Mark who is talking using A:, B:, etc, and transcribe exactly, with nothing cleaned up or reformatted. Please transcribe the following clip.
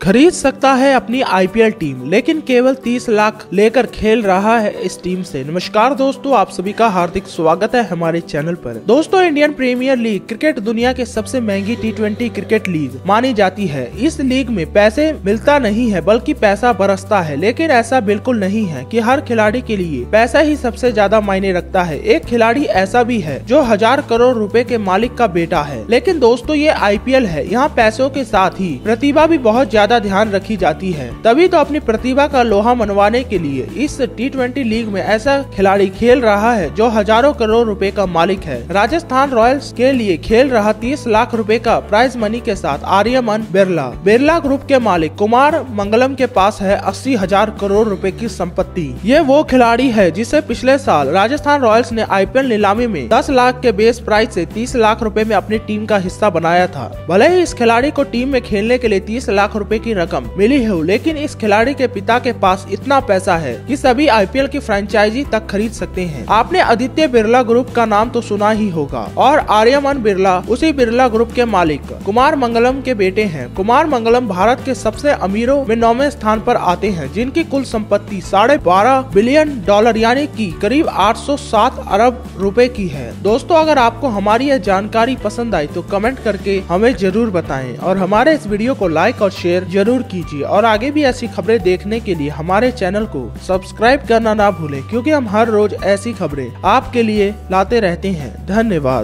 A: खरीद सकता है अपनी आईपीएल टीम, लेकिन केवल तीस लाख लेकर खेल रहा है इस टीम से। नमस्कार दोस्तों, आप सभी का हार्दिक स्वागत है हमारे चैनल पर। दोस्तों, इंडियन प्रीमियर लीग क्रिकेट दुनिया के सबसे महंगी टी ट्वेंटी क्रिकेट लीग मानी जाती है। इस लीग में पैसे मिलता नहीं है बल्कि पैसा बरसता है, लेकिन ऐसा बिल्कुल नहीं है कि हर खिलाड़ी के लिए पैसा ही सबसे ज्यादा मायने रखता है। एक खिलाड़ी ऐसा भी है जो हजार करोड़ रुपए के मालिक का बेटा है। लेकिन दोस्तों, ये आईपीएल है, यहाँ पैसों के साथ ही प्रतिभा भी बहुत ज्यादा ध्यान रखी जाती है। तभी तो अपनी प्रतिभा का लोहा मनवाने के लिए इस टी ट्वेंटी लीग में ऐसा खिलाड़ी खेल रहा है जो हजारों करोड़ रुपए का मालिक है। राजस्थान रॉयल्स के लिए खेल रहा तीस लाख रुपए का प्राइज मनी के साथ आर्यमन बिरला बिरला ग्रुप के मालिक कुमार मंगलम के पास है अस्सी हजार करोड़ रुपए की संपत्ति। ये वो खिलाड़ी है जिसे पिछले साल राजस्थान रॉयल्स ने आईपीएल नीलामी में दस लाख के बेस प्राइस से तीस लाख रुपए में अपनी टीम का हिस्सा बनाया था। भले ही इस खिलाड़ी को टीम में खेलने के लिए तीस लाख रुपए की रकम मिली है, लेकिन इस खिलाड़ी के पिता के पास इतना पैसा है कि सभी आईपीएल की फ्रेंचाइजी तक खरीद सकते हैं। आपने आदित्य बिरला ग्रुप का नाम तो सुना ही होगा, और आर्यमन बिरला उसी बिरला ग्रुप के मालिक कुमार मंगलम के बेटे हैं। कुमार मंगलम भारत के सबसे अमीरों में नौवें स्थान पर आते हैं, जिनकी कुल संपत्ति साढ़े बारह बिलियन डॉलर यानी कि करीब आठ सौ सात अरब रुपए की है। दोस्तों, अगर आपको हमारी यह जानकारी पसंद आई तो कमेंट करके हमें जरूर बताएं, और हमारे इस वीडियो को लाइक और शेयर जरूर कीजिए। और आगे भी ऐसी खबरें देखने के लिए हमारे चैनल को सब्सक्राइब करना ना भूलें, क्योंकि हम हर रोज ऐसी खबरें आपके लिए लाते रहते हैं। धन्यवाद।